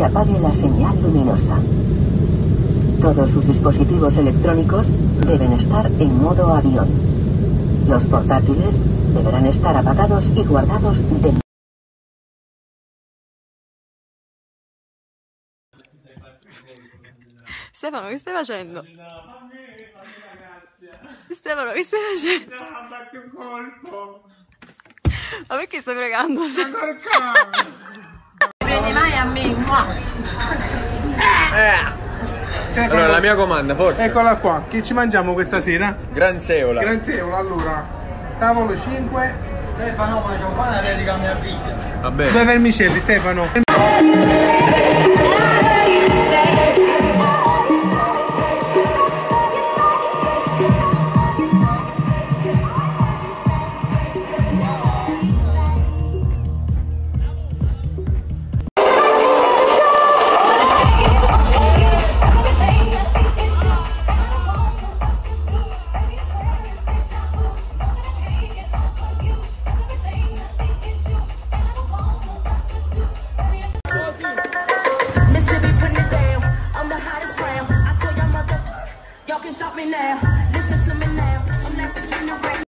se apague la señal luminosa. Todos sus dispositivos electrónicos deben estar en modo avión. Los portátiles deberán estar apagados y guardados dentro. Stefano, che stai facendo? Stefano, che stai facendo? No, ha fatto un colpo. Ma perché stai pregando? Prendi mai a me, Allora, la mia comanda, forza. Eccola qua, che ci mangiamo questa sera? Granzeola. Granzeola, allora. Tavolo 5. Stefano, ma c'ho fa una dedica a mia figlia. Vabbè. Due vermicelli, Stefano. Mississippi putting it down. I'm the hottest round. I tell y'all mother, y'all can stop me now.